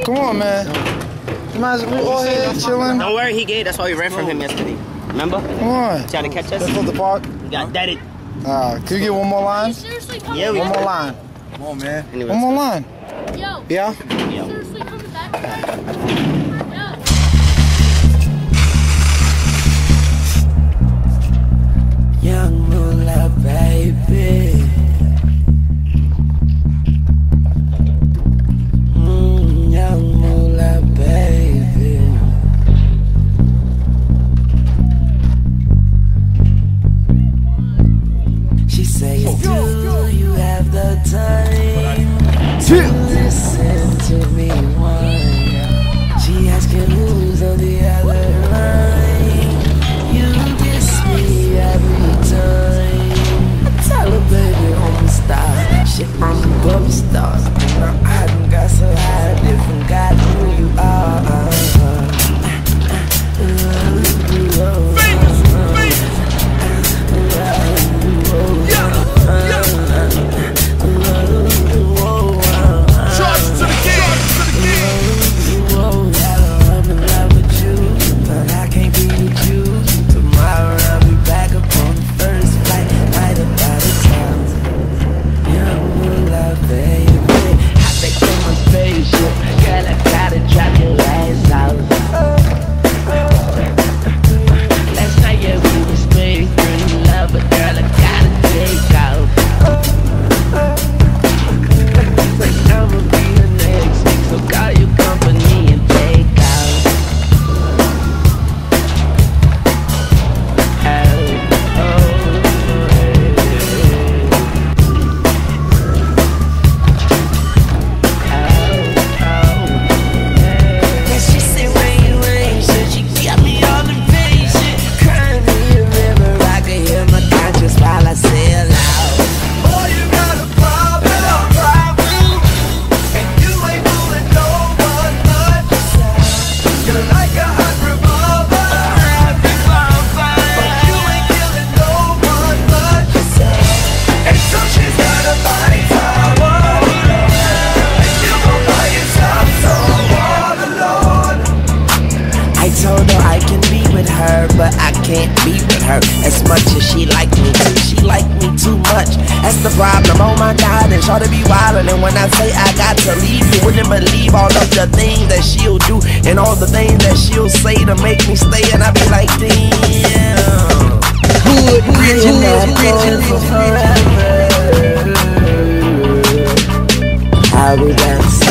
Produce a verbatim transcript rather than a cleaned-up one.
Come on, man. Imagine we all here chilling. Don't worry, he gay. That's why we ran from him yesterday. Remember? Come on. Trying to catch us? Let's go to the park. He got deaded. Uh, can you get one more line? Yeah, we One more line. Come on, man. Anyways. One more line. Yo. Yeah? Yo. Seriously coming back? Yo. Young Moolah, baby. Mm, young Moolah, baby. She says, do you have the time to listen to me one? She asking who's on the other line. You diss me every time. I tell her, baby, I'm a star. Shit, I'm a bubble star. Now I done got so high, different God who you are. Famous, famous. Charge to the king. Charge to the king. I'm in love with you, but I can't be with you. Tomorrow I'll be back up on the first flight, right up out of town. Young love, baby. Hop back in my spaceship, girl, I gotta drop your ass out. Last night, yeah, we was making love, but girl, I gotta take out. Like I'ma be the next, so call your company and take out. Oh, oh, yeah, she said rain, rain, said she got me all impatient. Crying me a river, I can hear my conscience while I sail out. Boy, you got a problem, problem, and you ain't fooling no one but yourself. You're like a hot revolver, but you ain't killing no one but yourself. And so she's got a body power, and you gon' find yourself so all alone. I told her I can be with her, but I can't be with her as much as she like me too. She like me too much. That's the problem. Oh my God, and sure to be wildin'. And when I say I got to leave, you wouldn't believe all of the things that she'll do and all the things that she'll say to make me stay. And I be like, damn. Good, rich, and not going for forever. I'll be dancing.